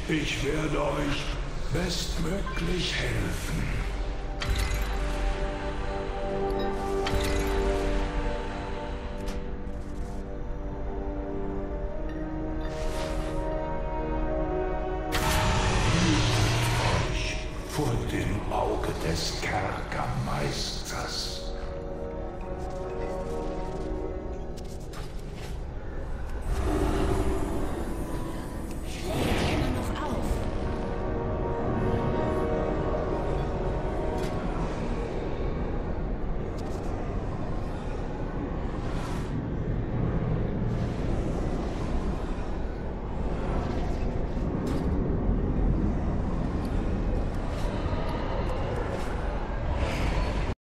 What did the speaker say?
Ich werde euch bestmöglich helfen. Hütet euch vor dem Auge des Kerkermeisters.